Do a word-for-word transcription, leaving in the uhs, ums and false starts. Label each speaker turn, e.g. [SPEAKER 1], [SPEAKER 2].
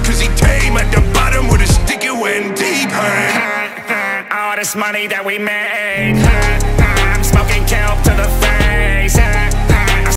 [SPEAKER 1] cause he came at the bottom with a stick, it went deep. Hurt,
[SPEAKER 2] All this money that we made,